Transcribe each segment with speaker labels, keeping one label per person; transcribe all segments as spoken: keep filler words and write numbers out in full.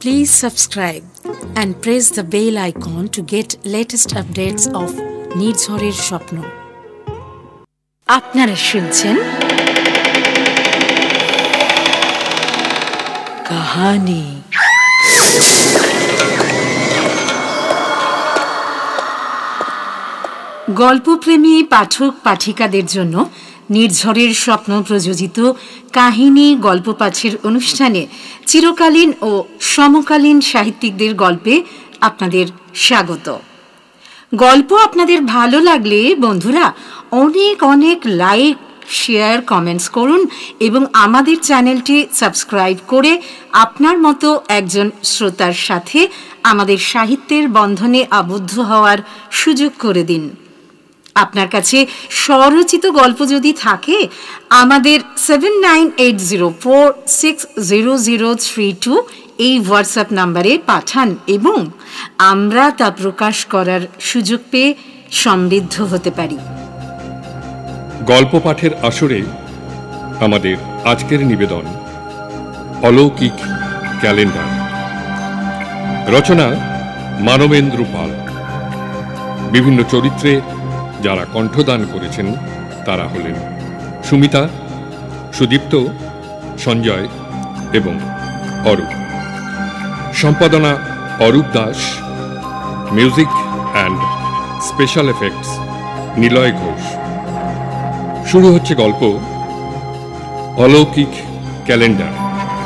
Speaker 1: Please subscribe and press the bell icon to get latest updates of নির্ঝরের স্বপ্ন। আপনারা শুনছেন কাহিনী। গল্পপ্রেমী পাঠক পাঠিকাদের জন্য নির্ঝরের স্বপ্ন প্রযোজিত কাহিনী গল্প পাঠের অনুষ্ঠানে চিরকালীন ও সমকালীন সাহিত্যিকদের গল্পে আপনাদের স্বাগত। গল্প আপনাদের ভালো লাগলে বন্ধুরা অনেক অনেক লাইক, শেয়ার, কমেন্টস করুন এবং আমাদের চ্যানেলটি সাবস্ক্রাইব করে আপনার মতো একজন শ্রোতার সাথে আমাদের সাহিত্যের বন্ধনে আবদ্ধ হওয়ার সুযোগ করে দিন। আপনার কাছে স্বরচিত গল্প যদি থাকে আমাদের seven nine eight zero four six zero zero three two এই হোয়াটসঅ্যাপ নাম্বারে পাঠান এবং আমরা তা প্রকাশ করার সুযোগ পেয়ে সমৃদ্ধ হতে পারি।
Speaker 2: গল্প পাঠের আসরে আমাদের আজকের নিবেদন অলৌকিক ক্যালেন্ডার। রচনা মানবেন্দ্র পাল। বিভিন্ন চরিত্রে যারা কণ্ঠদান করেছেন তারা হলেন সুমিতা, সুদীপ্ত, সঞ্জয় এবং অরূপ। সম্পাদনা Arup Das. Music and special effects Niloy Ghosh. শুরু হচ্ছে গল্প অলৌকিক ক্যালেন্ডার।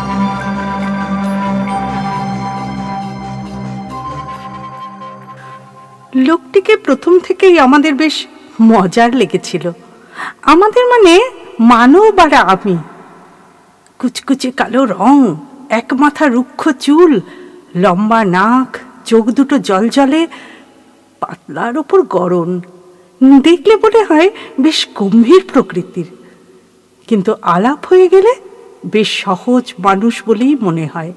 Speaker 3: লোকটিকে প্রথম থেকেই আমাদের বেশ মজার লেগেছিল। আমাদের মানে মানব আর আমি। কুচকুচে কালো রং, এক মাথা রুক্ষ চুল, লম্বা নাক, চোখ দুটো জলজলে, পাতলার ওপর গড়ন। দেখলে মনে হয় বেশ গম্ভীর প্রকৃতির, কিন্তু আলাপ হয়ে গেলে বেশ সহজ মানুষ বলেই মনে হয়।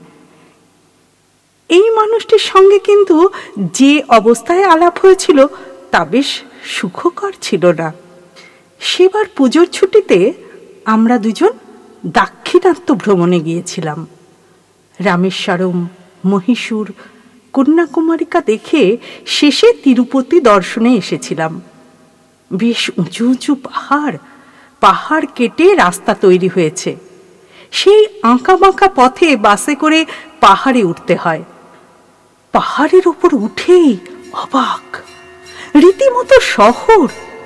Speaker 3: এই মানুষটির সঙ্গে কিন্তু যে অবস্থায় আলাপ হয়েছিল তা বেশ সুখকর ছিল না। সেবার পুজোর ছুটিতে আমরা দুজন দাক্ষিণাত্য ভ্রমণে গিয়েছিলাম। রামেশ্বরম, মহীশূর, কন্যাকুমারিকা দেখে শেষে তিরুপতি দর্শনে এসেছিলাম। বেশ উঁচু উঁচু পাহাড়, পাহাড় কেটে রাস্তা তৈরি হয়েছে। সেই আঁকা বাঁকা পথে বাসে করে পাহাড়ে উঠতে হয়। পাহাড়ের উপর উঠেই অবাক, রীতিমতো শহর।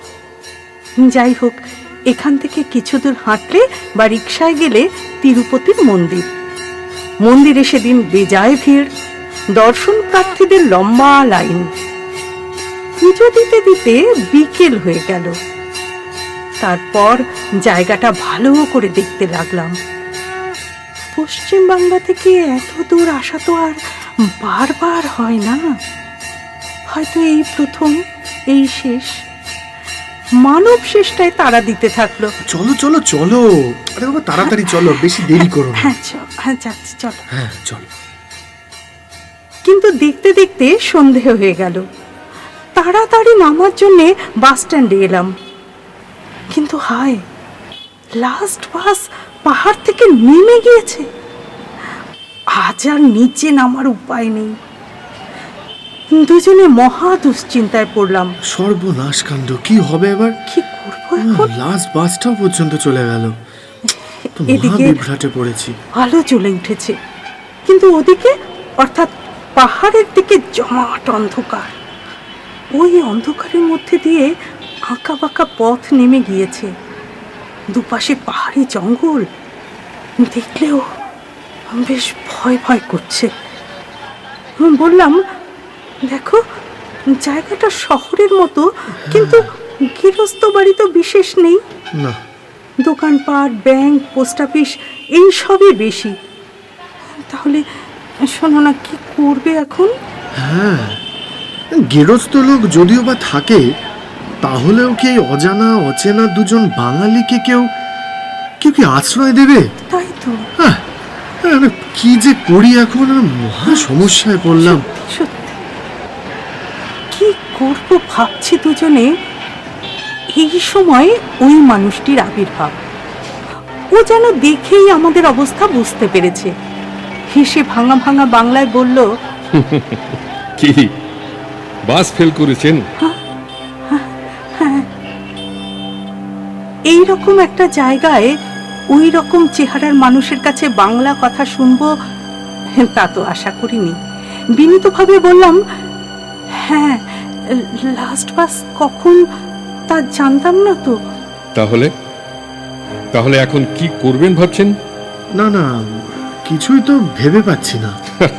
Speaker 3: যাই হোক, এখান থেকে কিছু দূর হাঁটলে বা রিকশায় গেলে তিরুপতির মন্দির। মন্দিরে সেদিন বেজায় ভিড়, দর্শন প্রার্থীদের লম্বা লাইন। পুজো দিতে দিতে বিকেল হয়ে গেল। তারপর জায়গাটা ভালো করে দেখতে লাগলাম। পশ্চিম বাংলা থেকে এত দূর আসা তো আর বারবার হয় না। হয়তো এই প্রথম, এই শেষ। মানব শেষটায় তারা দিতে থাকলো।
Speaker 4: চলো চলো চলো, আরে বাবা তাড়াতাড়ি চলো, বেশি দেরি করো না।
Speaker 3: হ্যাঁ চল, হ্যাঁ যাচ্ছি, চলো।
Speaker 4: হ্যাঁ চলো।
Speaker 3: কিন্তু দেখতে দেখতে সন্ধে হয়ে গেল। তাড়াতাড়ি নামার জন্যে বাস স্ট্যান্ডে এলাম। কিন্তু হায়, লাস্ট বাস পাহাড় থেকে নেমে গিয়েছে। আজ আর নিচে নামার উপায় নেই। দুজনে মহা দুশ্চিন্তায় পড়লাম।
Speaker 4: সর্বনাশ কাণ্ড, কি হবে এবার?
Speaker 3: কি করবো এখন?
Speaker 4: লাস্ট বাসটাও পর্যন্ত চলে গেল।
Speaker 3: এদিকে
Speaker 4: বিভ্রাটে পড়েছি।
Speaker 3: আলো জ্বলে উঠেছে, কিন্তু ওদিকে অর্থাৎ পাহাড়ের দিকে জমাট অন্ধকার। ওই অন্ধকারের মধ্যে দিয়ে আঁকা বাঁকা পথ নেমে গিয়েছে। দুপাশে পাহাড়ি জঙ্গল। দেখলেও বেশ ভয় ভয় করছে। বললাম, দেখো, জায়গাটা শহরের মতো, কিন্তু গৃহস্থ বাড়ি তো বিশেষ নেই।
Speaker 4: না,
Speaker 3: দোকানপাট, ব্যাংক, পোস্ট অফিস এই সবই বেশি। তাহলে শোনো না, কি করবে এখন?
Speaker 4: হ্যাঁ, গৃহস্থ লোক যদিও বা থাকে, তাহলেও কি অজানা অচেনা দুজন বাঙালিকে কেউ কেউ কি আশ্রয় দেবে?
Speaker 3: তাই তো।
Speaker 4: হ্যাঁ, কি যে করি এখন, মহা সমস্যায় পড়লাম।
Speaker 3: সত্যি কি করবো ভাবছি দুজনে। এই সময় ওই মানুষটির আবির্ভাব। ও যেন দেখেই আমাদের অবস্থা বুঝতে পেরেছে। হেসে ভাঙা ভাঙা বাংলায় বলল,
Speaker 2: কি বাস ফেল করেছেন?
Speaker 3: এই রকম একটা জায়গায় ওই রকম চেহারার মানুষের কাছে বাংলা কথা শুনবো তা তো আশা করিনি। বিনীতভাবে বললাম, হ্যাঁ, লাস্ট বাস কখন তা জানতাম না তো।
Speaker 2: তাহলে তাহলে এখন কি করবেন ভাবছেন?
Speaker 4: না না, কিছুই তো ভেবে পাচ্ছি না।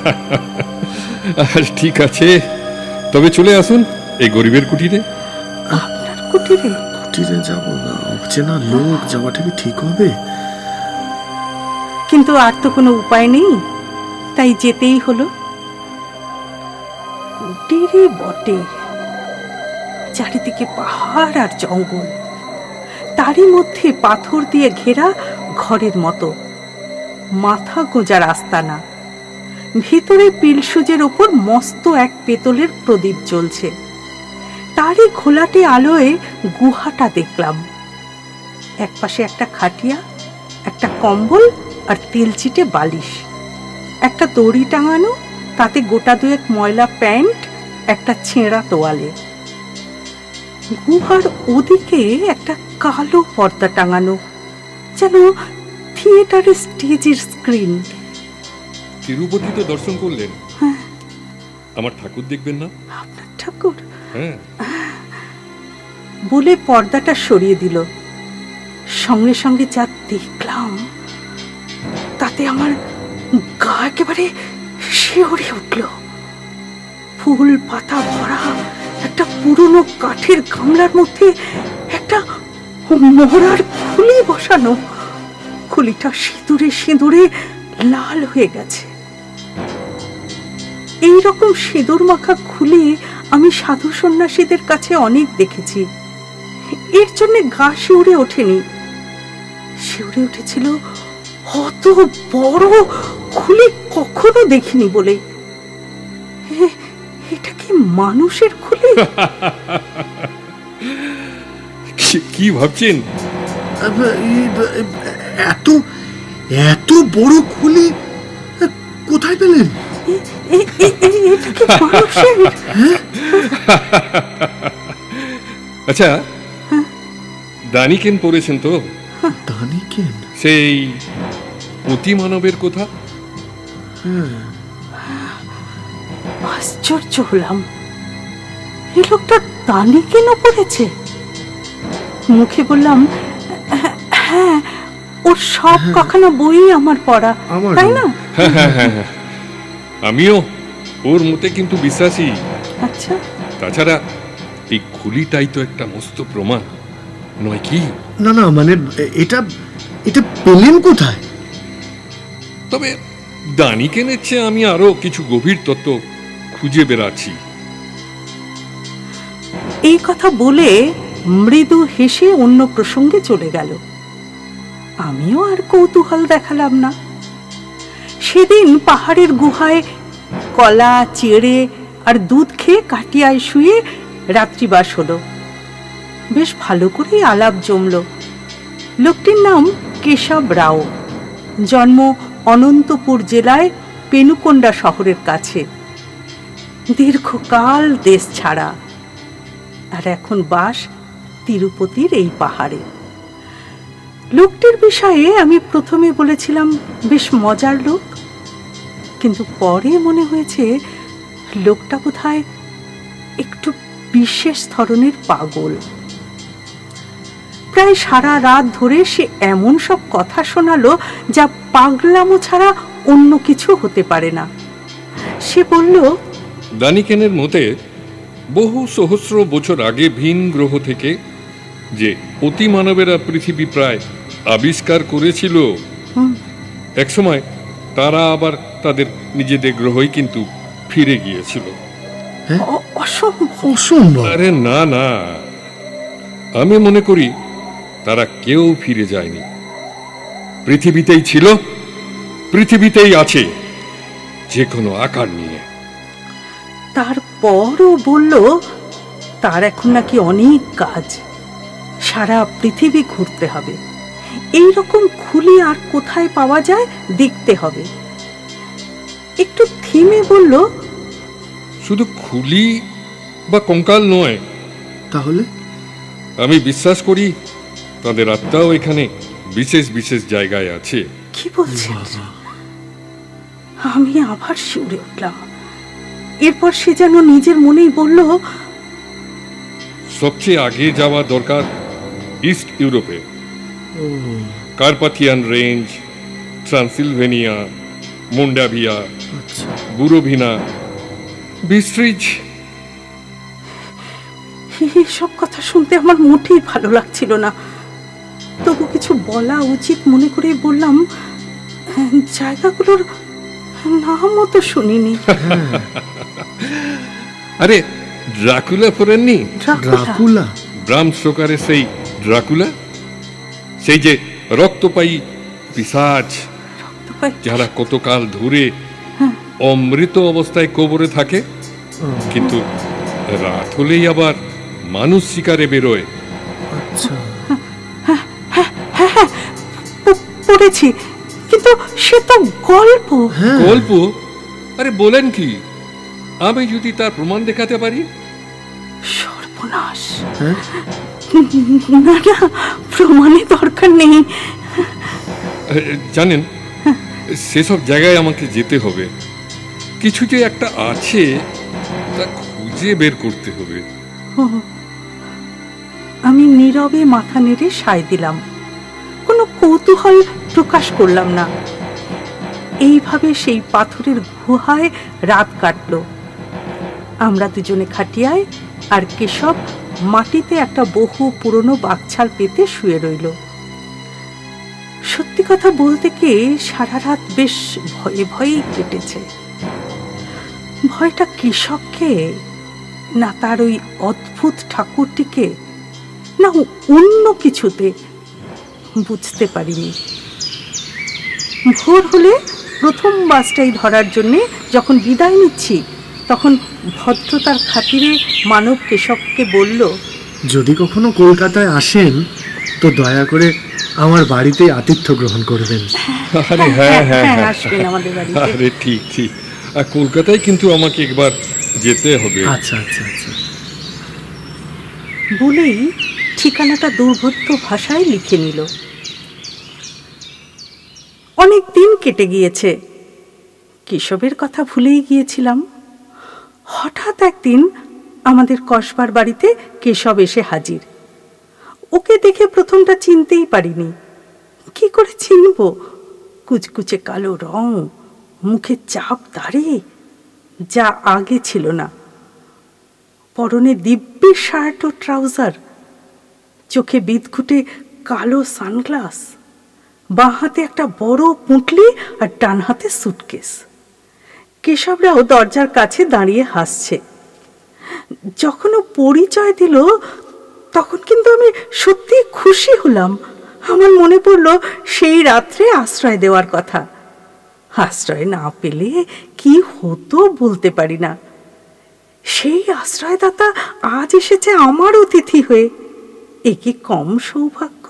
Speaker 2: ঠিক আছে, তবে চলে আসুন এই গরিবের কুটিরে।
Speaker 3: আপনার কুটিরে?
Speaker 4: কুটিরে যাব না, অচেনা লোক, যাওয়াটা কি ঠিক হবে?
Speaker 3: কিন্তু আর তো কোনো উপায় নেই, তাই যেতেই হলো। কুটিরে বটে, চারিদিকে পাহাড় আর জঙ্গল, তারই মধ্যে পাথর দিয়ে ঘেরা ঘরের মতো, মাথা গোঁজার আস্তানা। ভিতরে পিলসুজের ওপর মস্ত এক পেতলের প্রদীপ জ্বলছে। তারই ঘোলাটে আলোয় গুহাটা দেখলাম। একপাশে একটা খাটিয়া, একটা কম্বল আর তেলচিটে বালিশ, একটা দড়ি টাঙানো, তাতে গোটা দুয়েক ময়লা প্যান্ট, একটা ছেঁড়া তোয়ালে। গুহার ওদিকে একটা কালো পর্দা টাঙানো, যেন থিয়েটারের স্টেজের স্ক্রিন।
Speaker 2: তিরুপতি তো দর্শন করলেন, আমার ঠাকুর দেখবেন না?
Speaker 3: আপনার ঠাকুর?
Speaker 2: হ্যাঁ।
Speaker 3: বলে পর্দাটা সরিয়ে দিল। সঙ্গে সঙ্গে যা দেখলাম তাতে আমার গা একেবারে শিউরে উঠল। ফুল পাতা ভরা একটা পুরনো কাঠের গামলার মধ্যে একটা মোহরার খুলি বসানো। খুলিটা সিঁদুরে সিঁদুরে লাল হয়ে গেছে। এইরকম সিঁদুর মাখা খুলি আমি সাধু সন্ন্যাসীদের কাছে অনেক দেখেছি, এর জন্য গা শিউরে ওঠেনি। শিউরে উঠেছিল অত বড় খুলি কখনো দেখিনি বলে। এটা কি মানুষের খুলি?
Speaker 2: কি ভাবছেন?
Speaker 4: এত এত বড় খুলি কোথায় পেলেন?
Speaker 3: এটা কি মানুষের?
Speaker 2: আচ্ছা, দানিকেন পড়েছেন তো?
Speaker 4: দানিকেন?
Speaker 2: সেই অতি মানবের কথা।
Speaker 3: আশ্চর্য হলাম, এই লোকটা দানিকেন পড়েছে। মুখে বললাম, হ্যাঁ, ওর সব কখনো বই আমার পড়া, তাই না?
Speaker 2: হ্যাঁ হ্যাঁ হ্যাঁ, আমিও ওর মতে কিন্তু বিশ্বাসী।
Speaker 3: আচ্ছা,
Speaker 2: তাছাড়া এই খুলিটাই তো একটা মস্ত প্রমাণ নয় কি?
Speaker 4: না না, মানে এটা এটা পেলেন কোথায়?
Speaker 2: তবে দানিকেনের চেয়ে আমি আরো কিছু গভীর তত্ত্ব খুঁজে বেড়াচ্ছি।
Speaker 3: এই কথা বলে মৃদু হেসে অন্য প্রসঙ্গে চলে গেল। আমিও আর কৌতূহল দেখালাম না। সেদিন পাহাড়ের গুহায় কলা, চেড়ে আর দুধ খেয়ে কাটিয়ায় শুয়ে রাত্রিবাস হলো। বেশ ভালো করেই আলাপ জমল। লোকটির নাম কেশব রাও, জন্ম অনন্তপুর জেলায় পেনুকোন্ডা শহরের কাছে। দীর্ঘকাল দেশ ছাড়া, আর এখন বাস তিরুপতির এই পাহাড়ে। লোকটির বিষয়ে আমি প্রথমে বলেছিলাম বেশ মজার লোক, কিন্তু পরে মনে হয়েছে লোকটা বোধহয় একটু বিশেষ ধরনের পাগল। প্রায় সারা রাত ধরে সে এমন সব কথা শোনালো যা পাগলামো ছাড়া অন্য কিছু হতে পারে না। সে বলল,
Speaker 2: দানিকেনের মতে বহু সহস্র বছর আগে ভিন গ্রহ থেকে যে অতি মানবেরা পৃথিবী প্রায় আবিষ্কার করেছিল, একসময় তারা আবার তাদের নিজেদের গ্রহই কিন্তু ফিরে গিয়েছিল।
Speaker 3: অসম্ভব।
Speaker 2: আরে না না, আমি মনে করি তারা কেউ ফিরে যায়নি, পৃথিবীতেই ছিল, পৃথিবীতেই আছে, যে কোনো আকার নিয়ে।
Speaker 3: তারপরও বলল তার এখন নাকি অনেক কাজ, সারা পৃথিবী ঘুরতে হবে, এই রকম খুলি আর কোথায় পাওয়া যায় দেখতে হবে। একটু থেমে বলল,
Speaker 2: শুধু খুলি বা কঙ্কাল নয়,
Speaker 4: তাহলে
Speaker 2: আমি বিশ্বাস করি তাদের আত্মাও এখানে বিশেষ বিশেষ জায়গায় আছে।
Speaker 3: কি বলছেন? আমি আবার শিউরে উঠলাম। এরপর সে যেন নিজের মনেই বলল,
Speaker 2: সবচেয়ে আগে যাওয়া দরকার ইস্ট ইউরোপে। Carpathian range, Transylvania, Moldavia, Bukovina, Bistritz.
Speaker 3: এসব কথা শুনতে আমার মোটেই ভালো লাগছিল না, তবু কিছু বলা উচিত মনে করে বললাম, জায়গাগুলোর নামও তো শুনিনি।
Speaker 2: আরে ড্রাকুলা পড়েননি?
Speaker 4: ড্রাকুলা?
Speaker 2: ব্রাম স্টোকারের সেই ড্রাকুলা, সেই যে রক্তপায়ী পিশাচ যারা কতকাল ধরে অমৃত অবস্থায় কবরে থাকে, কিন্তু রাত হলেই আবার মানুষ শিকারে বেরোয়।
Speaker 4: আচ্ছা,
Speaker 3: পড়েছি, কিন্তু সে তো গল্প।
Speaker 2: গল্প? আরে বলেন কি, আমি যদি তার প্রমাণ দেখাতে পারি?
Speaker 3: সর্বনাশ! না না, প্রমাণের দরকার নেই।
Speaker 2: জানেন, সেসব জায়গায় আমাকে যেতে হবে। কিছু যে একটা আছে তা খুঁজে বের করতে হবে।
Speaker 3: আমি নীরবে মাথা নেড়ে সায় দিলাম, কোনো কৌতূহল প্রকাশ করলাম না। এইভাবে সেই পাথরের গুহায় রাত কাটল। আমরা দুজনে খাটিয়ায়, আর কেশব মাটিতে একটা বহু পুরনো বাকছাল পেতে শুয়ে রইল। সত্যি কথা বলতে কি, সারা রাত বেশ ভয়ে ভয়েই কেটেছে। ভয়টা কেশবকে, না তার ওই অদ্ভুত ঠাকুরটিকে, না অন্য কিছুতে, বুঝতে পারিনি। ভোর হলে প্রথম বাসটাই ধরার জন্যে যখন বিদায় নিচ্ছি, তখন ভদ্রতার খাতিরে মানব কেশবকে বলল,
Speaker 4: যদি কখনো কলকাতায় আসেন তো দয়া করে আমার বাড়িতে আতিথ্য গ্রহণ করবেন।
Speaker 2: আরে হ্যাঁ হ্যাঁ হ্যাঁ,
Speaker 3: আসবেন আমাদের বাড়িতে।
Speaker 2: আরে ঠিক ঠিক, আর কলকাতায় কিন্তু আমাকে একবার যেতে হবে।
Speaker 4: আচ্ছা আচ্ছা আচ্ছা।
Speaker 3: বলেই ঠিকানাটা দুর্বোধ্য ভাষায় লিখে নিল। অনেক দিন কেটে গিয়েছে, কেশবের কথা ভুলেই গিয়েছিলাম। হঠাৎ একদিন আমাদের কসবার বাড়িতে কেশব এসে হাজির। ওকে দেখে প্রথমটা চিনতেই পারিনি। কি করে চিনব? কুচকুচে কালো রং, মুখে চাপ দাড়ি, যা আগে ছিল না। পরনে দিব্যি শার্ট ও ট্রাউজার, চোখে বিদঘুটে কালো সানগ্লাস, বাঁ হাতে একটা বড় পুঁটলি আর ডান হাতে সুটকেস। কেশবরাও দরজার কাছে দাঁড়িয়ে হাসছে। যখন ও পরিচয় দিল, তখন কিন্তু আমি সত্যি খুশি হলাম। আমার মনে পড়ল সেই রাত্রে আশ্রয় দেওয়ার কথা। আশ্রয় না পেলে কি হতো বলতে পারি না। সেই আশ্রয়দাতা আজ এসেছে আমার অতিথি হয়ে, এ কি কম সৌভাগ্য?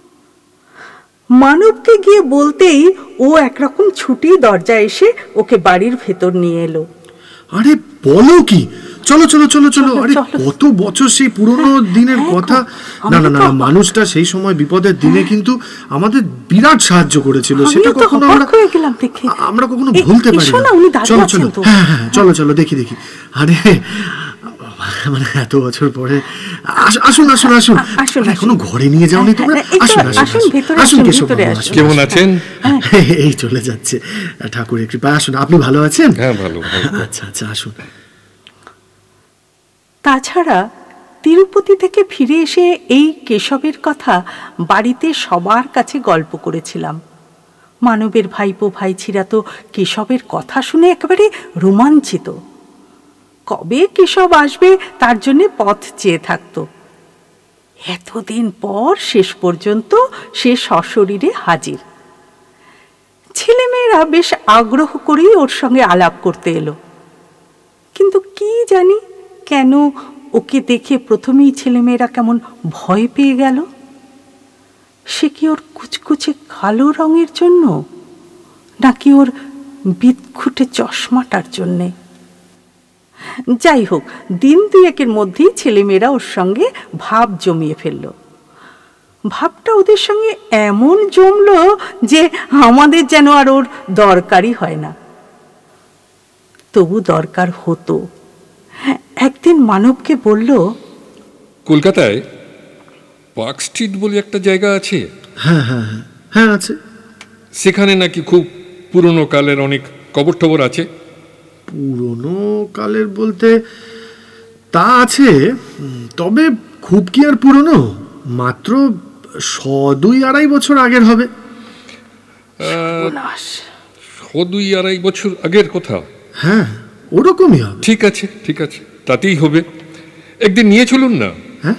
Speaker 3: মানবকে গিয়ে বলতেই ও একরকম ছুটি দরজায় এসে ওকে বাড়ির ভেতর নিয়ে এলো।
Speaker 4: আরে বলো কি, চলো চলো চলো চলো। আরে কত বছর সেই পুরনো দিনের কথা। না না না, মানুষটা সেই সময় বিপদের দিনে কিন্তু আমাদের বিরাট সাহায্য করেছিল। সেটা কখনো আমরা আমরা কখনো ভুলতে পারি না। চলো চলো, হ্যাঁ হ্যাঁ চলো চলো, দেখি দেখি। আরে মানে এত বছর পরে আসুন আসুন আসুন। এখনো ঘরে নিয়ে যাওনি তোমরা? আসুন আসুন আসুন। কেশব,
Speaker 2: কেমন আছেন?
Speaker 4: এই চলে যাচ্ছে, ঠাকুরের কৃপায়। আসুন, আপনি ভালো আছেন?
Speaker 2: হ্যাঁ ভালো।
Speaker 4: আচ্ছা আচ্ছা, আসুন।
Speaker 3: তাছাড়া তিরুপতি থেকে ফিরে এসে এই কেশবের কথা বাড়িতে সবার কাছে গল্প করেছিলাম। মানবের ভাইপো ভাইঝিরা তো কেশবের কথা শুনে একেবারে রোমাঞ্চিত। কবে কেশব আসবে তার জন্য পথ চেয়ে থাকত। এতদিন পর শেষ পর্যন্ত সে সশরীরে হাজির। ছেলেমেয়েরা বেশ আগ্রহ করেই ওর সঙ্গে আলাপ করতে এলো, কিন্তু কি জানি কেন ওকে দেখে প্রথমেই ছেলেমেয়েরা কেমন ভয় পেয়ে গেল। সে কি ওর কুচকুচে কালো রঙের জন্য, নাকি ওর বিদঘুটে চশমাটার জন্যে। যাই হোক, দিন দুয়েকের মধ্যেই ছেলেমেয়েরা ওর সঙ্গে ভাব জমিয়ে ফেলল। ভাবটা ওদের সঙ্গে এমন জমল যে আমাদের যেন আর ওর দরকারই হয় না। তবু দরকার হতো। একদিন মানবকে বলল,
Speaker 2: কলকাতায় পার্ক স্ট্রিট বলে একটা জায়গা আছে।
Speaker 4: হ্যাঁ হ্যাঁ হ্যাঁ হ্যাঁ আছে।
Speaker 2: সেখানে নাকি খুব পুরনো কালের অনেক কবর টবর আছে।
Speaker 4: পুরনো কালের বলতে তা আছে, তবে খুব কি আর পুরনো? মাত্র শ দুই আড়াই বছর আগের হবে।
Speaker 2: শ দুই আড়াই বছর আগের কথা?
Speaker 4: হ্যাঁ, ওরকমই হবে।
Speaker 2: ঠিক আছে ঠিক আছে, তাতেই হবে। একদিন নিয়ে চলুন না।
Speaker 4: হ্যাঁ,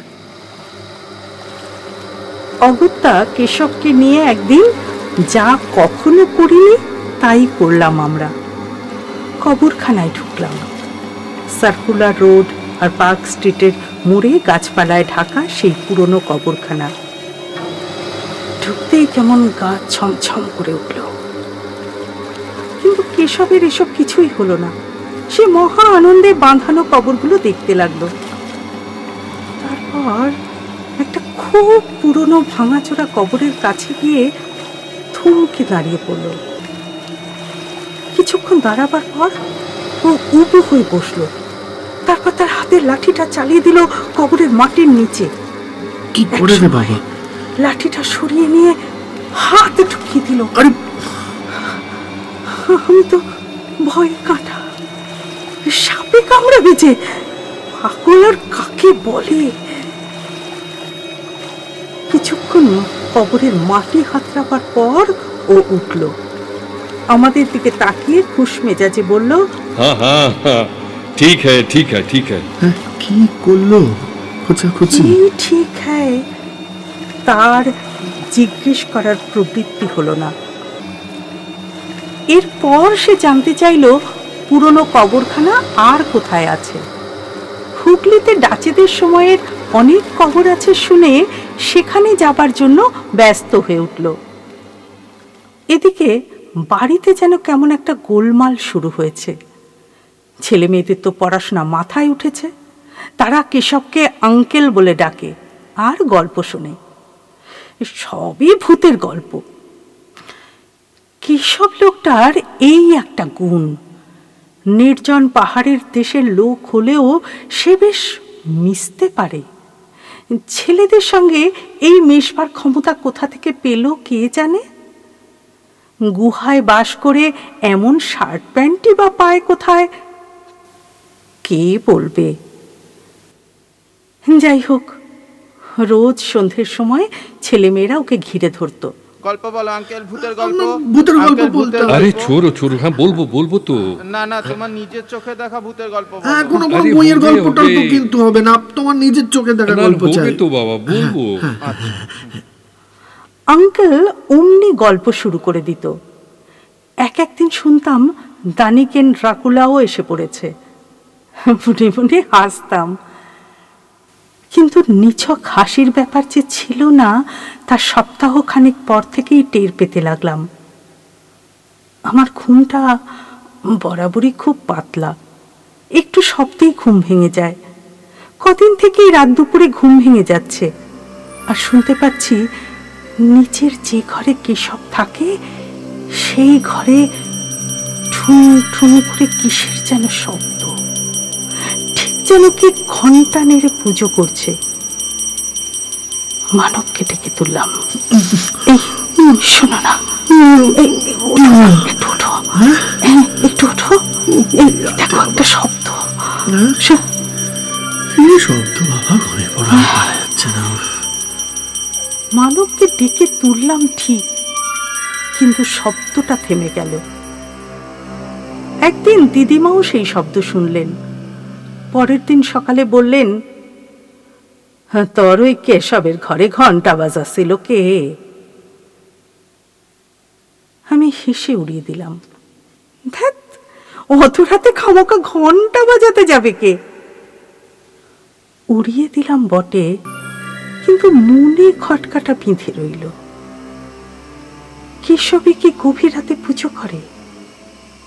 Speaker 3: অগত্যা কেশবকে নিয়ে একদিন যা কখনো করিনি তাই করলাম আমরা। কবরখানায় ঢুকলাম। সার্কুলার রোড আর পার্ক স্ট্রিটের মোড়ে গাছপালায় ঢাকা সেই পুরনো কবরখানা। ঢুকতেই কেমন গা ছমছম করে উঠল। কিন্তু কেশবের এসব কিছুই হলো না। সে মহা আনন্দে বাঁধানো কবরগুলো দেখতে লাগলো। তারপর একটা খুব পুরনো ভাঙাচোরা কবরের কাছে গিয়ে থমকে দাঁড়িয়ে পড়ল। কিছুক্ষণ দাঁড়াবার পর ও উবু হয়ে বসলো। তারপর তার হাতের লাঠিটা চালিয়ে দিল কবরের মাটির নিচে।
Speaker 4: কি করে রে বাবা?
Speaker 3: লাঠিটা সরিয়ে নিয়ে হাত ঢুকিয়ে দিল।
Speaker 4: আরে,
Speaker 3: আমি তো ভয়ে কাটা। সাপে কামড়াবে যে, পাগল আর কাকে বলে। কিছুক্ষণ কবরের মাটি হাতড়াবার পর ও উঠল। আমাদের দিকে তাকিয়ে খুশ মেজাজে বলল,
Speaker 2: হ্যাঁ হ্যাঁ হ্যাঁ, ঠিক হ্যায় ঠিক হ্যায় ঠিক হ্যায়।
Speaker 4: কি করলো খোঁচাখুচি?
Speaker 3: ঠিক হ্যায়। তার জিজ্ঞেস করার প্রবৃত্তি হলো না। এরপর সে জানতে চাইল পুরনো কবরখানা আর কোথায় আছে। হুগলিতে ডাচেদের সময়ের অনেক কবর আছে শুনে সেখানে যাবার জন্য ব্যস্ত হয়ে উঠল। এদিকে বাড়িতে যেন কেমন একটা গোলমাল শুরু হয়েছে। ছেলে মেয়েদের তো পড়াশোনা মাথায় উঠেছে। তারা কেশবকে আঙ্কেল বলে ডাকে আর গল্প শোনে। সবই ভূতের গল্প। কেশব লোকটার এই একটা গুণ, নির্জন পাহাড়ের দেশের লোক হলেও সে বেশ মিশতে পারে। ছেলেদের সঙ্গে এই মেশবার ক্ষমতা কোথা থেকে পেল কে জানে। গুহায় বাস করে এমন শার্ট প্যান্টই বা পায় কোথায়, কে বলবে। যাই হোক, রোজ সন্ধ্যের সময় ছেলেমেয়েরা ওকে ঘিরে ধরতো।
Speaker 5: গল্প বলো আঙ্কেল, ভূতের গল্প।
Speaker 4: ভূতের গল্প বলতে?
Speaker 2: আরে ছোড়ো ছোড়ো, হ্যাঁ বলবো বলবো তো।
Speaker 5: না না, তোমার নিজের চোখে দেখা ভূতের গল্প বলো।
Speaker 4: হ্যাঁ, কোনো কোনো বইয়ের গল্পটা তো কিন্তু হবে না, তোমার নিজের চোখে দেখা গল্প চাই
Speaker 2: তো বাবা, বলবো।
Speaker 3: আঙ্কেল অমনি গল্প শুরু করে দিত। এক একদিন শুনতাম দানিকেন ড্রাকুলাও এসে পড়েছে। মনে মনে হাসতাম। কিন্তু নিছক হাসির ব্যাপার যে ছিল না তার সপ্তাহ খানেক পর থেকেই টের পেতে লাগলাম। আমার ঘুমটা বরাবরই খুব পাতলা, একটু শব্দেই ঘুম ভেঙে যায়। কদিন থেকেই রাত দুপুরে ঘুম ভেঙে যাচ্ছে। আর শুনতে পাচ্ছি নিচের যে ঘরে কেশব থাকে সেই ঘরে ঠুন ঠুন করে কিসের যেন শব্দ, ঠিক যেন কি ঘন্টা নেড়ে পুজো করছে। মানবকে ডেকে তুললাম। এই শোনো না, একটু ওঠো, একটু ওঠো, দেখো একটা শব্দ।
Speaker 4: শব্দ বাবা, ঘরে পড়া পারা যাচ্ছে না।
Speaker 3: মানবকে ডেকে তুললাম ঠিক, কিন্তু শব্দটা থেমে গেল। একদিন দিদিমাও সেই শব্দ শুনলেন। পরের দিন সকালে বললেন, তোর ওই কেশবের ঘরে ঘন্টা বাজাচ্ছিল কে? আমি হেসে উড়িয়ে দিলাম, ধ্যাৎ, অত রাতে খামোকা ঘন্টা বাজাতে যাবে কে? উড়িয়ে দিলাম বটে, কিন্তু মনে খটকাটা বিঁধে রইল। কেশবে কি গভীর রাতে পুজো করে?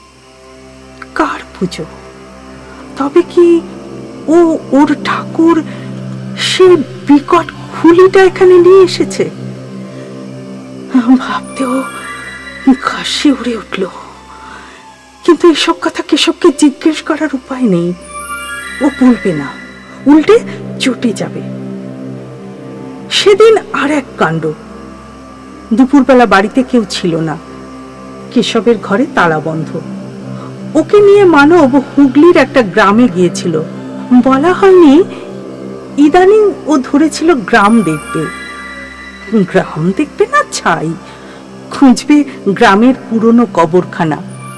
Speaker 3: পুজো, তবে কি ও ওর ঠাকুর সে বিকট খুলিটা এখানে নিয়ে এসেছে? ভাবতেও ঘাসে উড়ে উঠল, কিন্তু এসব কথা কেশবকে জিজ্ঞেস করার উপায় নেই। ও বলবে না, উল্টে চটে যাবে। সেদিন আর এক কাণ্ড। দুপুরবেলা বাড়িতে কেউ ছিল না, কেশবের ঘরে তালা বন্ধ। ওকে নিয়ে মানব হুগলির একটা গ্রামে গিয়েছিল। বলা হয়নি, ইদানিং ও ধরেছিল গ্রাম দেখবে। গ্রাম দেখবে না ছাই, খুঁজবে গ্রামের পুরনো কবরখানা।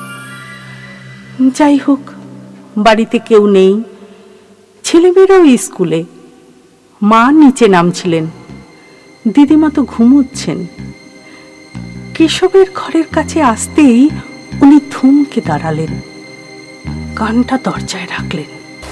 Speaker 3: যাই হোক, বাড়িতে কেউ নেই, ছেলেমেয়েরাও স্কুলে। মা নিচে নামছিলেন, দিদিমা তো ঘুমোচ্ছেন। কেশবের ঘরের কাছে আসতেই উনি থমকে দাঁড়ালেন, কানটা দরজায় রাখলেন।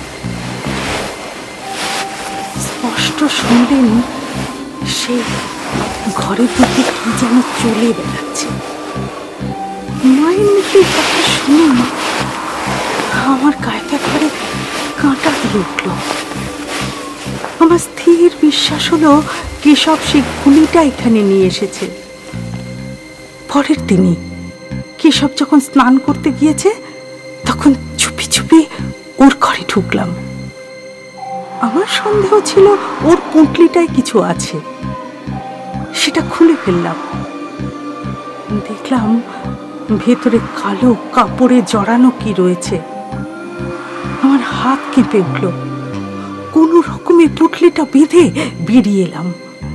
Speaker 3: স্পষ্ট শুনলেন সে ঘরের মধ্যে কি যেন চলে বেড়াচ্ছে। মায়ের মুখের কথা শুনে আমার গায়ে করে কাঁটা দিয়ে উঠল। আমার স্থির বিশ্বাস হলো কেশব সে খুলিটা এখানে নিয়ে এসেছে। পরের দিনই কেশব যখন স্নান করতে গিয়েছে, তখন চুপি চুপি ওর ঘরে ঢুকলাম। আমার সন্দেহ ছিল ওর পুঁটলিটায় কিছু আছে, সেটা খুলে ফেললাম। দেখলাম ভেতরে কালো কাপড়ে জড়ানো কি রয়েছে। আমার হাত কেঁপে উঠল। কোন রকমে পুঁটলিটা বেঁধে বেরিয়ে এলাম।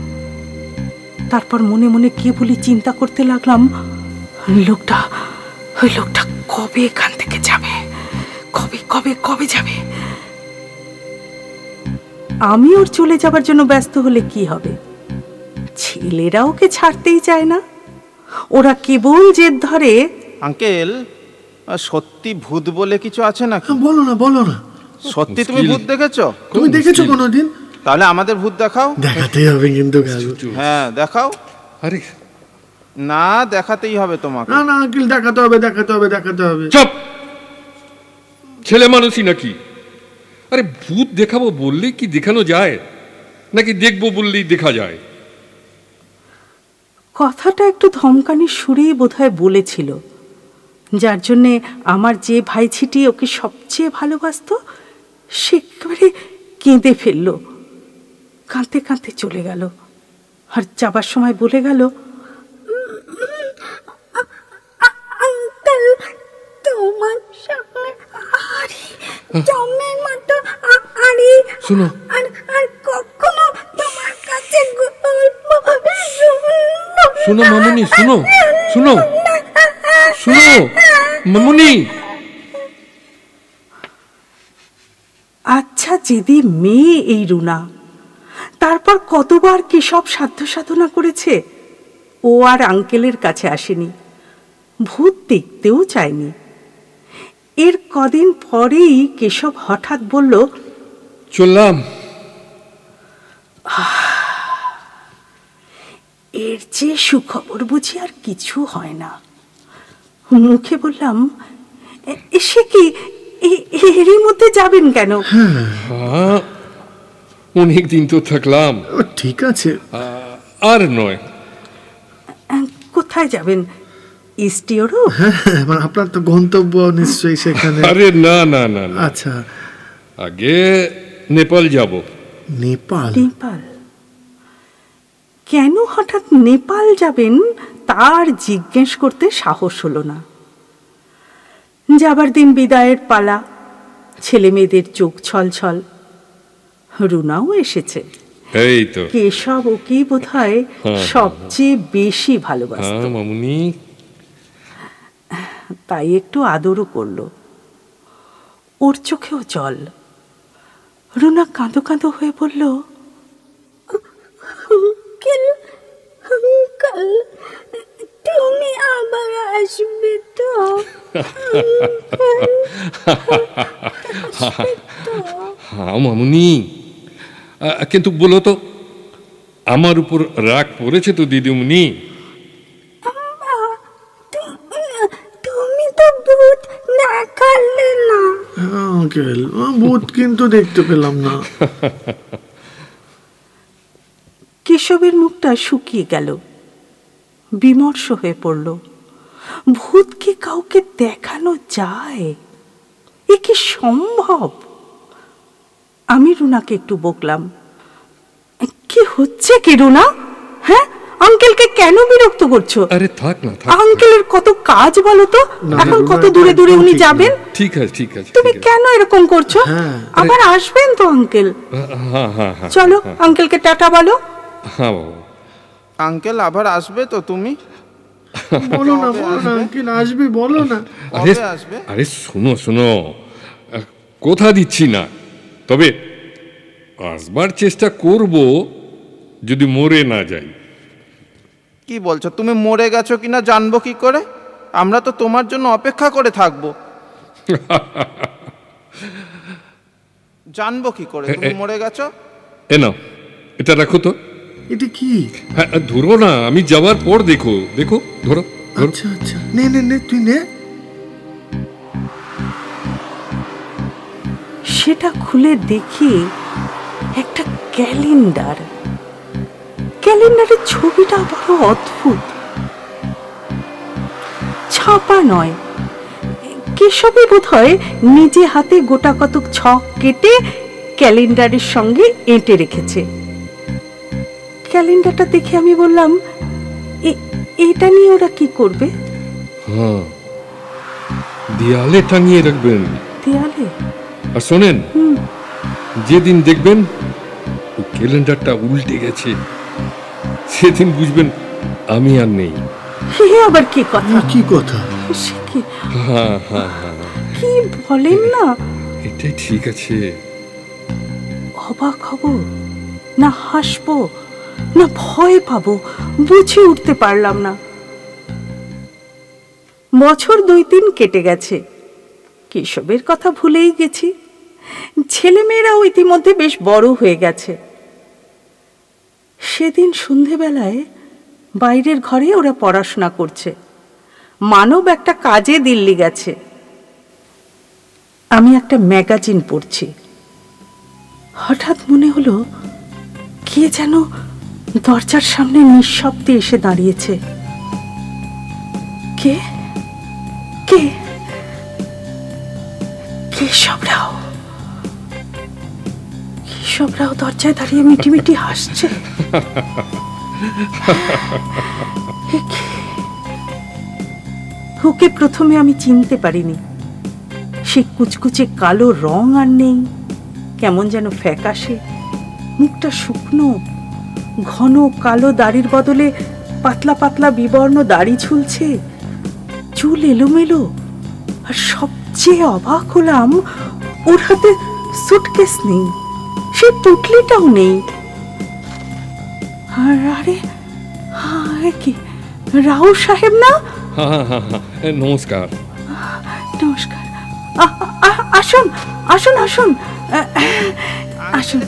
Speaker 3: তারপর মনে মনে কেবলই চিন্তা করতে লাগলাম, লোকটা ওই লোকটা কবে এখান থেকে যাবে, কবে কবে কবে যাবে। আমি ওর চলে যাবার জন্য ব্যস্ত হলে কি হবে? ছেলেরা ওকে ছাড়তেই চায় না। ওরা কেবল জেদ ধরে।
Speaker 5: আঙ্কেল, সত্যি ভূত বলে কিছু আছে না?
Speaker 4: বলো না, বলো না।
Speaker 5: সত্যি তুমি ভূত দেখেছো?
Speaker 4: তুমি দেখেছো কোনোদিন?
Speaker 5: তাহলে আমাদের ভূত দেখাও।
Speaker 4: দেখাতেই হবে কিন্তু।
Speaker 5: হ্যাঁ দেখাও।
Speaker 2: আরে
Speaker 5: না, দেখাতেই হবে তোমাকে।
Speaker 4: না না আঙ্কেল, দেখাতে হবে, দেখাতে হবে, দেখাতে হবে।
Speaker 2: চুপ! ছেলে মানুষই নাকি? আরে ভূত দেখাবো বললেই কি দেখানো যায়, নাকি দেখবো বললেই দেখা যায়?
Speaker 3: কথাটা একটু ধমকানির সুরেই বোধহয় বলেছিল, যার জন্যে আমার যে ভাই ছিটি ওকে সবচেয়ে ভালোবাসত, সে একেবারে কেঁদে ফেলল। কাঁদতে কাঁদতে চলে গেল, আর যাবার সময় বলে গেল, তোমার সামনে আরি জমের মতো আরি
Speaker 2: শুনো,
Speaker 3: আর আর কখনো তোমার কাছে গল্প
Speaker 2: শুনো মামুনি, শুনো শুনো শুনো মামুনি।
Speaker 3: আচ্ছা যেদি মেয়ে এই রুনা, তারপর কতবার কেশব সাধ্য সাধনা করেছে। ও আর আঙ্কেলের কাছে আসেনি, ভূত দেখতেও চায়নি। এর কদিন পরেই কেশব হঠাৎ বলল,
Speaker 2: চললাম।
Speaker 3: এর যে সুখবর বুঝি আর কিছু হয় না। মুখে বললাম, সে কি এরই মধ্যে যাবেন কেন?
Speaker 2: অনেক দিন তো থাকলাম।
Speaker 4: ঠিক আছে,
Speaker 2: আর নয়।
Speaker 3: কোথায় যাবেন? East Europe?
Speaker 4: হ্যাঁ, আপনার তো গন্তব্য নিশ্চয়ই সেখানে।
Speaker 2: আরে না না না।
Speaker 4: আচ্ছা,
Speaker 2: আগে নেপাল যাব।
Speaker 4: নেপাল?
Speaker 3: নেপাল কেন হঠাৎ নেপাল যাবেন তার জিজ্ঞেস করতে সাহস হলো না। যাবার দিন বিদায়ের পালা, ছেলে মেয়েদের চোখ ছলছল। রুনাও এসেছে।
Speaker 2: এই তো
Speaker 3: কেশব ওকেই বোধহয় সবচেয়ে বেশি ভালোবাসত।
Speaker 2: মামুনি
Speaker 3: তাই একটু আদরও করলো। ওর চোখেও জল। রুনা কাঁদো কাঁদো হয়ে বলল, তুমি আবার আসবে তো?
Speaker 2: হ্যাঁ মামুনি, কিন্তু বলো তো, আমার উপর রাগ পড়েছে তো দিদিমণি?
Speaker 3: তুমি তো ভূত দেখালে না।
Speaker 4: আঙ্কেল, ভূত কিন্তু দেখতে পেলাম না।
Speaker 3: কেশবের মুখটা শুকিয়ে গেল, বিমর্ষ হয়ে পড়ল। ভূত কি কাউকে দেখানো যায়? এ কি সম্ভব? আমি রুনাকে একটু বকলাম। কি হচ্ছে কি রুনা? হ্যাঁ, আঙ্কেলকে কেন বিরক্ত করছো?
Speaker 2: আরে থাক না, থাক।
Speaker 3: আঙ্কেলের কত কাজ বলো তো, এখন কত দূরে দূরে উনি যাবেন।
Speaker 2: ঠিক আছে, ঠিক আছে।
Speaker 3: তুমি কেন এরকম করছো? আবার আসবেন তো আঙ্কেল?
Speaker 2: হ্যাঁ হ্যাঁ হ্যাঁ,
Speaker 3: চলো আঙ্কেলকে টাটা বলো।
Speaker 2: হ্যাঁ বাবা।
Speaker 5: আঙ্কেল আবার আসবে তো তুমি?
Speaker 4: বলো না, বলো না আঙ্কেল, আসবে বলো না।
Speaker 2: আরে
Speaker 5: কবে আসবে?
Speaker 2: আরে শোনো শোনো, কথা দিচ্ছি না, তবে আসবার চেষ্টা করব যদি মরে না যাই।
Speaker 5: কি বলছো? তুমি মরে গেছো কিনা জানবো কি করে? আমরা তো তোমার জন্য অপেক্ষা করে থাকবো। জানবো কি করে তুমি মরে গেছো?
Speaker 2: এ নাও, এটা রাখো তো।
Speaker 4: এটা কি?
Speaker 2: হ্যাঁ, ধরো না, আমি যাওয়ার পর দেখো, দেখো, ধরো।
Speaker 4: আচ্ছা আচ্ছা, নে নে নে, তুই নে।
Speaker 3: সেটা খুলে দেখি একটা ক্যালেন্ডার। ক্যালেন্ডারের ছবিটা বড় অদ্ভুত। ছাপা নয়, কেশবই বোধ হয় নিজে হাতে গোটা কতক ছক কেটে ক্যালেন্ডারের সঙ্গে এঁটে রেখেছে। ক্যালেন্ডারটা দেখে আমি বললাম, এটা নিয়ে ওরা কি করবে?
Speaker 2: হ্যাঁ, দেয়ালে টাঙিয়ে রাখবেন।
Speaker 3: দেয়ালে?
Speaker 2: আর শোনেন, যেদিন দেখবেন ক্যালেন্ডারটা উল্টে গেছে, সেদিন বুঝবেন আমি আর নেই।
Speaker 3: হে আবার কি কথা?
Speaker 4: কি কথা?
Speaker 3: সে কি?
Speaker 2: হ্যাঁ হ্যাঁ হ্যাঁ,
Speaker 3: কি বলেন না?
Speaker 2: এটাই ঠিক আছে।
Speaker 3: অবাক হব না হাসবো না ভয় পাবো বুঝে উঠতে পারলাম না। বছর দুই তিন কেটে গেছে, কেশবের কথা ভুলেই গেছি। ছেলেমেয়েরাও ইতিমধ্যে বেশ বড় হয়ে গেছে। সেদিন সন্ধেবেলায় বাইরের ঘরে ওরা পড়াশোনা করছে। মানব একটা কাজে দিল্লি গেছে, আমি একটা ম্যাগাজিন পড়ছি। হঠাৎ মনে হলো কে যেন দরজার সামনে নিঃশব্দে এসে দাঁড়িয়েছে। কে কে? কেশব রাও। কেশব রাও দরজায় দাঁড়িয়ে মিটিমিটি হাসছে। ওকে প্রথমে আমি চিনতে পারিনি। সে কুচকুচে কালো রং আর নেই, কেমন যেন ফ্যাকাশে, মুখটা শুকনো, ঘন কালো দাড়ির বদলে পাতলা পাতলা বিবর্ণ দাড়ি ঝুলছে, চুল এলোমেলো। আর সবচেয়ে অবাক হলাম, ওর হাতে সুটকেস নেই, সে পুটলিটাও নেই। আরে আরে কি রাও সাহেব না?
Speaker 2: হ্যাঁ হ্যাঁ হ্যাঁ, নমস্কার।
Speaker 3: নমস্কার, আসুন আসুন আসুন আসুন।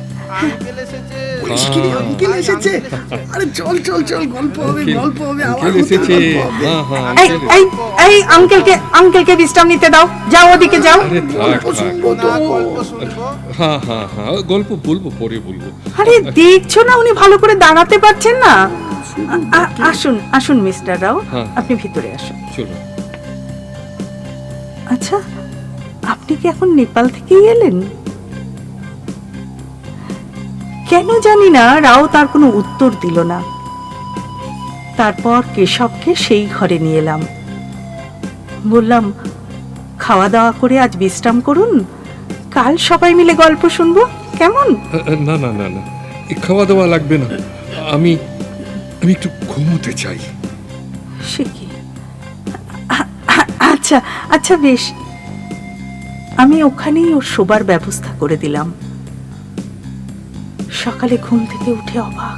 Speaker 4: আঙ্কেল এসেছে। আরে চল চল চল, গল্প হবে গল্প হবে।
Speaker 2: আঙ্কেল এসেছে। হ্যাঁ হ্যাঁ,
Speaker 3: এই এই আঙ্কেলকে আঙ্কেলকে বিশ্রাম নিতে দাও, যাও ওদিকে যাও।
Speaker 2: আরে থাক থাক।
Speaker 4: শুনবো তো।
Speaker 2: হ্যাঁ হ্যাঁ হ্যাঁ, গল্প বলবো, পরে বলবো।
Speaker 3: আরে দেখছো না উনি ভালো করে দাঁড়াতে পারছেন না। আসুন আসুন মিস্টার রাও, আপনি ভিতরে আসুন।
Speaker 2: চলো।
Speaker 3: আচ্ছা, আপনি কি এখন নেপাল থেকেই এলেন? কেন জানি না রাও তার কোনো উত্তর দিল না। তারপর কেশবকে সেই ঘরে নিয়ে এলাম। বললাম, খাওয়া দাওয়া করে আজ বিশ্রাম করুন, কাল সবাই মিলে গল্প শুনবো, কেমন?
Speaker 2: না না না না, খাওয়া দাওয়া লাগবে না, আমি আমি একটু ঘুমোতে চাই।
Speaker 3: সে কি? আচ্ছা আচ্ছা বেশ, আমি ওখানেই ওর শোবার ব্যবস্থা করে দিলাম। সকালে ঘুম থেকে উঠে অবাক,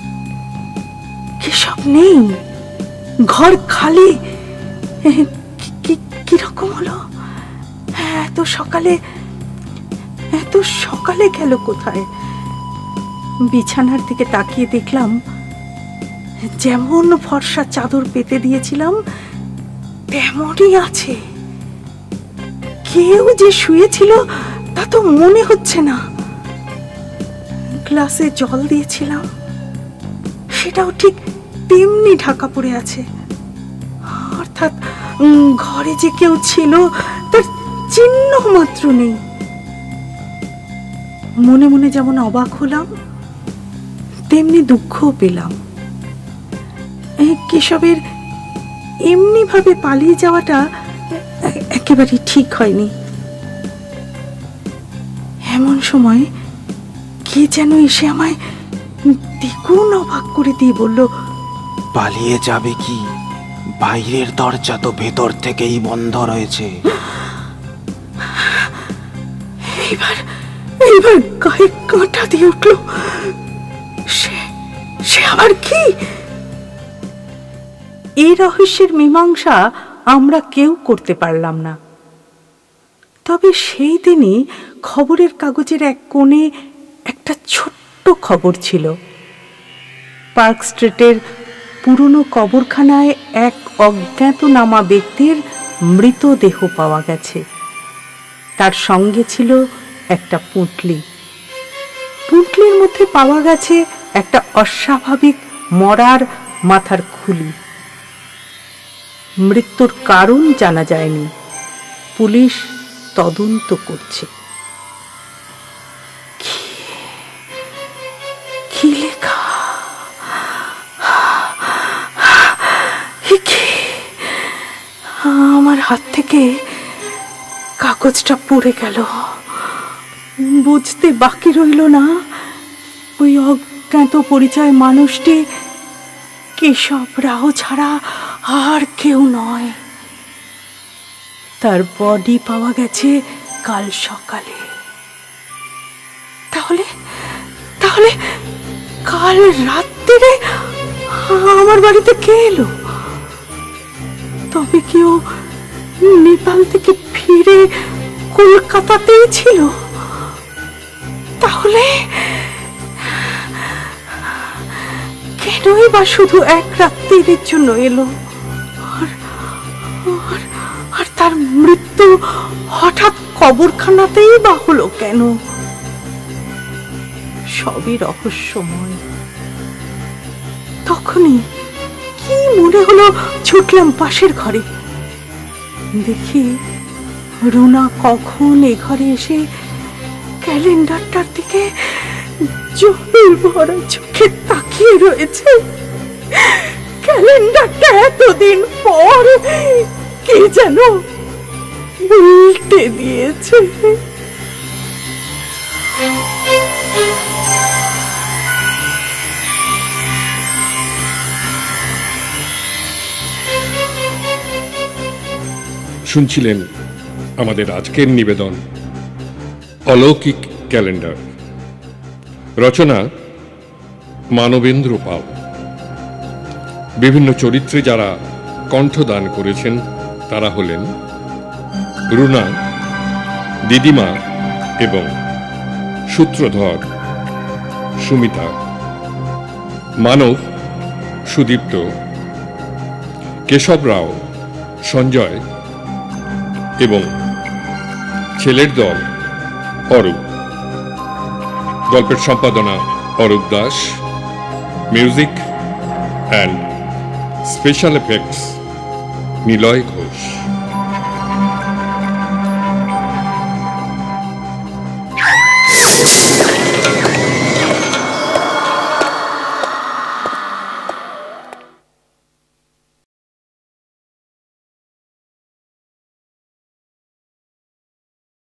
Speaker 3: কেশব নেই, ঘর খালি। কিরকম হলো? এত সকালে এত সকালে গেল কোথায়? বিছানার দিকে তাকিয়ে দেখলাম, যেমন ফর্সা চাদর পেতে দিয়েছিলাম তেমনই আছে। কি কেউ যে শুয়েছিল তা তো মনে হচ্ছে না। গ্লাসে জল দিয়েছিলাম, সেটাও ঠিক তেমনি ঢাকা পড়ে আছে। অর্থাৎ ঘরে যে কেউ ছিল তার চিহ্ন মাত্র নেই। মনে মনে যেমন অবাক হলাম, তেমনি দুঃখও পেলাম। কেশবের এমনি ভাবে পালিয়ে যাওয়াটা একেবারে ঠিক হয়নি। এমন সময় কে যেন এসে আমায় দ্বিগুণ অবাক করে দিয়ে বলল,
Speaker 5: পালিয়ে যাবে কি, বাইরের দরজা তো ভেতর থেকেই বন্ধ রয়েছে।
Speaker 3: এইবার এইবার গায়ে কাঁটা দিয়ে উঠল। সে সে আবার কি? এই রহস্যের মীমাংসা আমরা কেউ করতে পারলাম না। তবে সেই দিনই খবরের কাগজের এক কোণে একটা ছোট্ট খবর ছিল। পার্ক স্ট্রিটের পুরনো কবরখানায় এক অজ্ঞাতনামা ব্যক্তির মৃতদেহ পাওয়া গেছে। তার সঙ্গে ছিল একটা পুঁটলি। পুঁটলির মধ্যে পাওয়া গেছে একটা অস্বাভাবিক মরার মাথার খুলি। মৃত্যুর কারণ জানা যায়নি, পুলিশ তদন্ত করছে। কি লেখা? আমার হাত থেকে কাগজটা পড়ে গেল। বুঝতে বাকি রইল না ওই অজ্ঞাত পরিচয় মানুষটি কেশব রাও ছাড়া আর কেউ নয়। তার বডি পাওয়া গেছে কাল সকালে। তাহলে তাহলে কাল রাত্রিরে আমার বাড়িতে কে এলো? তবে কি ও নেপাল থেকে ফিরে কলকাতাতেই ছিল? তাহলে কেনই বা শুধু এক রাত্রির জন্য এলো? আর আর তার মৃত্যু হঠাৎ কবরখানাতেই বা হলো কেন? সবই রহস্যময়। তখনই কি মনে হলো, ছুটলাম পাশের ঘরে। দেখি রুনা কখন এ ঘরে এসে ক্যালেন্ডারটার দিকে জল ভরা চোখে তাকিয়ে রয়েছে। ক্যালেন্ডারটা এতদিন পর কে যেন উল্টে দিয়েছে।
Speaker 2: শুনছিলেন আমাদের আজকের নিবেদন অলৌকিক ক্যালেন্ডার। রচনা মানবেন্দ্র পাল। বিভিন্ন চরিত্রে যারা কণ্ঠদান করেছেন তারা হলেন রুনা, দিদিমা এবং সূত্রধর সুমিতা, মানব সুদীপ্ত, কেশব রাও সঞ্জয় এবং ছেলের দল অরূপ। গল্পের সম্পাদনা Arup Das, music and special effects Niloy Ghosh.